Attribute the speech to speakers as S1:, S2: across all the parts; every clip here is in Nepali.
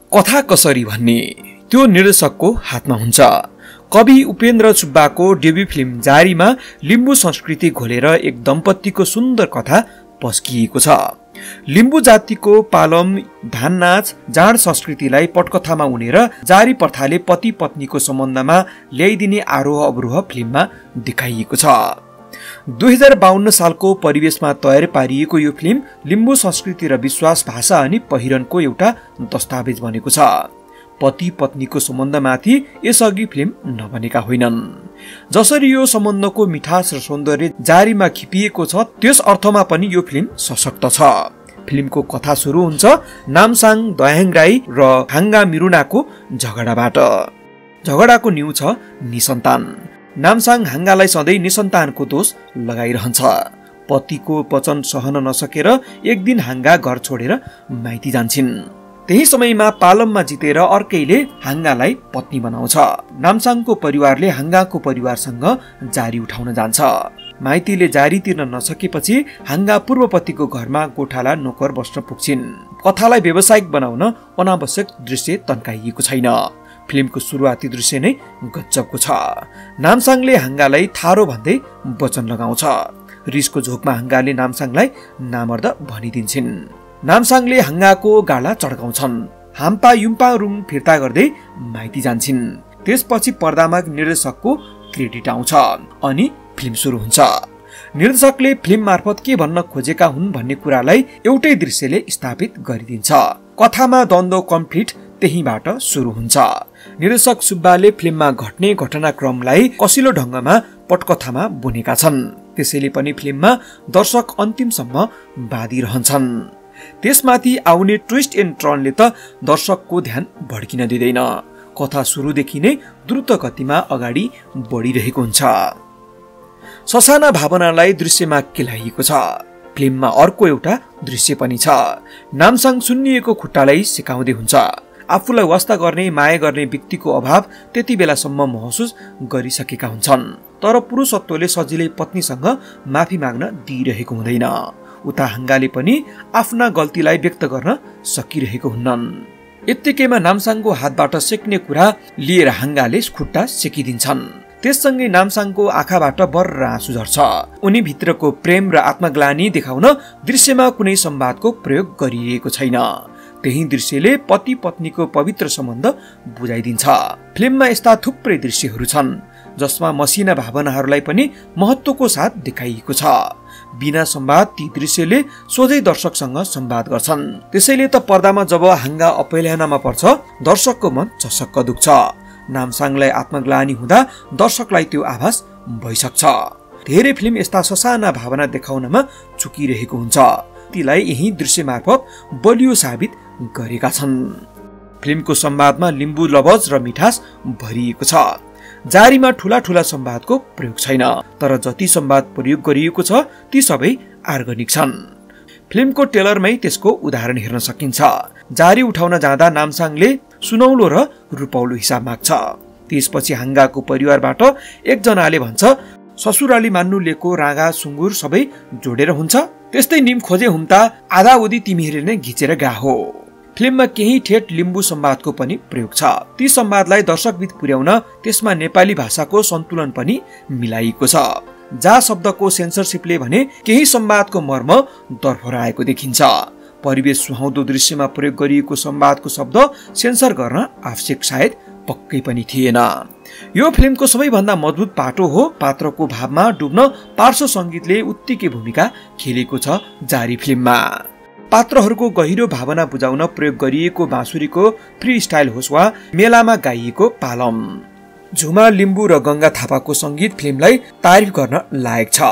S1: कथा कसरी भन्ने त्यो निर्देशकको हातमा हुन्छ। कवि उपेन्द्र सुब्बाको डेब्यू फिल्म जारीमा लिम्बू संस्कृति घोलेर एक दम्पतिको सुन्दर कथा पस्किएको छ। लिम्बू जातिको पालम, धान नाच, जाँड संस्कृतिलाई पटकथामा उनेर जारी प्रथाले पति पत्नीको सम्बन्धमा ल्याइदिने आरोह अवरोह फिल्ममा देखाइएको छ। 2052 सालको परिवेशमा तयार पारिएको यो फिल्म लिम्बू संस्कृति र विश्वास, भाषा अनि पहिरनको एउटा दस्तावेज बनेको छ। पति पत्नीको सम्बन्धमाथि यसअघि फिल्म नबनेका होइनन्। जसरी यो सम्बन्धको मिठास र सौन्दर्य जारीमा खिपिएको छ, त्यस अर्थमा पनि यो फिल्म सशक्त छ। फिल्मको कथा सुरु हुन्छ नामसाङ दयाङ राई र हाङ्गा मिरुनाको झगडाबाट। झगडाको न्यू छ निसन्तान। नामसाङ हाङ्गालाई सधैँ निसन्तानको दोष लगाइरहन्छ। पतिको वचन सहन नसकेर एक दिन हाङ्गा घर छोडेर माइती जान्छन्। त्यही समयमा पालममा जितेर अर्कैले हाङ्गालाई पत्नी बनाउँछ। नामसाङको परिवारले हाङ्गाको परिवारसँग जारी उठाउन जान्छ। माइतीले जारी तिर्न नसकेपछि हाङ्गा पूर्वपतिको घरमा गोठाला नोकर बस्न पुग्छिन्। कथालाई व्यावसायिक बनाउन अनावश्यक दृश्य तन्काइएको छैन। फिल्मको सुरुवाती दृश्य नै गजबको छ। नामसाङले हाङ्गालाई थारो भन्दै वचन लगाउँछ। रिसको झोकमा हाङ्गाले नामसाङलाई नामर्द भनिदिन्छन्। नामसाङले हाङ्गाको गाला चड्काउँछन्। हाम्पा युम्पा रुङ फिर्ता गर्दै माइती जान्छन्। त्यसपछि पर्दामा निर्देशकको क्रेडिट आउँछ अनि फिल्म सुरु हुन्छ। निर्देशकले फिल्म मार्फत के भन्न खोजेका हुन् भन्ने कुरालाई एउटै दृश्यले स्थापित गरिदिन्छ। कथामा द्वन्द्व कन्फ्लिक्ट त्यहीबाट सुरु हुन्छ। निर्देशक सुब्बाले फिल्ममा घट्ने घटनाक्रमलाई कसिलो ढङ्गमा पटकथामा बुनेका छन्। त्यसैले पनि फिल्ममा दर्शक अन्तिमसम्म बाँधिरहन्छन्। त्यसमाथि आउने ट्विस्ट एन्ड टर्नले त दर्शकको ध्यान भड्किन दिँदैन। कथा सुरुदेखि नै द्रुत गतिमा अगाडि बढिरहेको हुन्छ। ससाना भावनालाई दृश्यमा केलाइएको छ। फिल्ममा अर्को एउटा दृश्य पनि छ। नामसाङ सुन्निएको खुट्टालाई सिकाउँदै हुन्छ। आफूलाई वास्ता गर्ने, माया गर्ने व्यक्तिको अभाव त्यति बेलासम्म महसुस गरिसकेका हुन्छन्। तर पुरुषत्वले सजिलै पत्नीसँग माफी माग्न दिइरहेको हुँदैन। उता हाङ्गाले पनि आफ्ना गल्तीलाई व्यक्त गर्न सकिरहेको हुन्नन्। यत्तिकैमा नामसाङको हातबाट सेक्ने कुरा लिएर हाङ्गाले खुट्टा सेकिदिन्छन्। त्यससँगै नामसाङको आँखाबाट बर्र आँसु झर्छ। उनी भित्रको प्रेम र आत्मग्लानी देखाउन दृश्यमा कुनै संवादको प्रयोग गरिएको छैन। त्यही दृश्यले पति पत्नीको पवित्र सम्बन्ध बुझाइदिन्छ। फिल्ममा यस्ता थुप्रै दृश्यहरू छन् जसमा मसिना भावनाहरूलाई पनि महत्त्वको साथ देखाइएको छ। बिना संवाद ती दृश्यले सोझै दर्शकसँग संवाद गर्छन्। त्यसैले त पर्दामा जब हाङ्गा अपहेलनामा पर्छ, दर्शकको मन चसक्क दुख्छ। नामसाङलाई आत्मग्लानी हुँदा दर्शकलाई त्यो आभास भइसक्छ। धेरै फिल्म यस्ता ससाना भावना देखाउनमा चुकिरहेको हुन्छ। तीलाई यही दृश्य मार्फत बलियो साबित गरेका छन्। फिल्मको संवादमा लिम्बू लवज र मिठास भरिएको छ। जारीमा ठूला ठूला संवादको प्रयोग छैन, तर जति संवाद प्रयोग गरिएको छ ती सबै आर्गनिक छन्। फिल्मको ट्रेलरमै त्यसको उदाहरण हेर्न सकिन्छ। जारी उठाउन जाँदा नामसाङले सुनौलो र रुपौलो हिसाब माग्छ। त्यसपछि हाङ्गाको परिवारबाट एकजनाले भन्छ, ससुराली मान्नु लिएको रागा सुँगुर सबै जोडेर हुन्छ, त्यस्तै निम खोजे हुम्ता आधा उदी तिमीहरूले नै घिचेर गा हो। फिल्ममा केही ठेट लिम्बू संवादको पनि प्रयोग छ। ती संवादलाई दर्शकबिच पुर्याउन त्यसमा नेपाली भाषाको सन्तुलन पनि मिलाइएको छ। जा शब्दको सेन्सरसिपले भने केही संवादको मर्म दर्फराएको देखिन्छ। परिवेश सुहाउँदो दृश्यमा प्रयोग गरिएको संवादको शब्द सेन्सर गर्न आवश्यक सायद पक्कै पनि थिएन। यो फिल्मको सबैभन्दा मजबुत पाटो हो। पात्रको भावमा डुब्न पार्श्व संगीतले उत्तिकै भूमिका खेलेको छ। जारी फिल्ममा पात्रहरूको गहिरो भावना बुझाउन प्रयोग गरिएको बाँसुरीको फ्री स्टाइल होस् वा मेलामा गाइएको पालम, झुमा, लिम्बू र गंगा थापाको संगीत फिल्मलाई तारिफ गर्न लायक छ।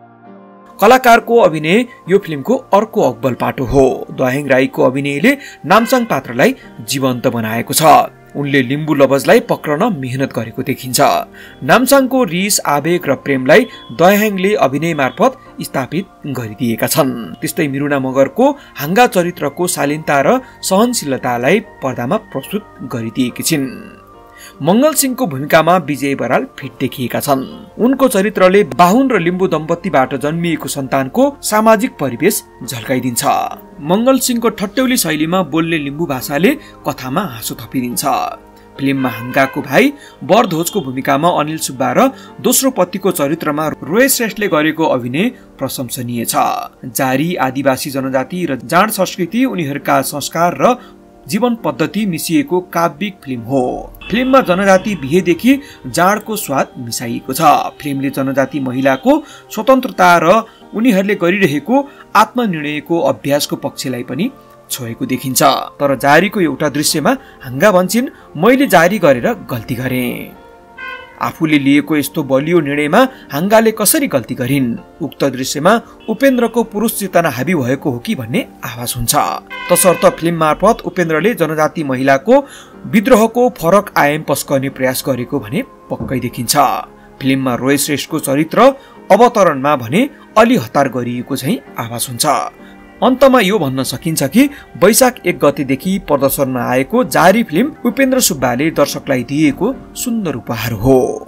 S1: कलाकारको अभिनय यो फिल्मको अर्को अब्बल पाटो हो। दयाङ राईको अभिनयले नामसाङ पात्रलाई जीवन्त बनाएको छ। उनले लिम्बू लवजलाई पक्रन मेहनत गरेको देखिन्छ। नामसाङको रिस, आवेग र प्रेमलाई दयाङले अभिनय मार्फत स्थापित गरिदिएका छन्। त्यस्तै मिरुना मगरको हाङ्गा चरित्रको शालीनता र सहनशीलतालाई पर्दामा प्रस्तुत गरिदिएकी छिन्। मंगल सिंहको भूमिकामा विजय बराल फिट देखिएका छन्। उनको चरित्रले बाहुन र लिम्बू दम्पतिबाट जन्मिएको सन्तानको सामाजिक परिवेश झल्काइदिन्छ। मंगल सिंहको ठट्यौली शैलीमा बोल्ने लिम्बू भाषाले कथामा हाँसो थपिदिन्छ। फिल्ममा हाङ्गाको भाइ बरध्वजको भूमिकामा अनिल सुब्बा र दोस्रो पतिको चरित्रमा रोय श्रेष्ठले गरेको अभिनय प्रशंसनीय छ। जारी आदिवासी जनजाति र जाँड संस्कृति, उनीहरूका संस्कार र जीवन पद्धति मिसिएको काव्यिक फिल्म हो। फिल्ममा जनजाति बिहेदेखि जाँडको स्वाद मिसाइएको छ। फिल्मले जनजाति महिलाको स्वतन्त्रता र उनीहरूले गरिरहेको आत्मनिर्णयको अभ्यासको पक्षलाई पनि छोएको देखिन्छ। तर जारीको एउटा दृश्यमा हाङ्गा भन्छिन्, मैले जारी गरेर गल्ती गरेँ। आफूले लिएको यस्तो बलियो निर्णयमा हाङ्गाले कसरी गल्ती गरिन्? उक्त दृश्यमा उपेन्द्रको पुरुष चेतना हाबी भएको हो कि भन्ने आवाज हुन्छ। तसर्थ फिल्म मार्फत उपेन्द्रले जनजाति महिलाको विद्रोहको फरक आयाम पस्कने प्रयास गरेको भने पक्कै देखिन्छ। फिल्ममा रोय श्रेष्ठको चरित्र अवतरणमा भने अलि हतार गरिएको चाहिँ आवाज हुन्छ। अन्तमा यो भन्न सकिन्छ कि वैशाख 1 गतेदेखि प्रदर्शनमा आएको जारी फिल्म उपेन्द्र सुब्बाले दर्शकलाई दिएको सुन्दर उपहार हो।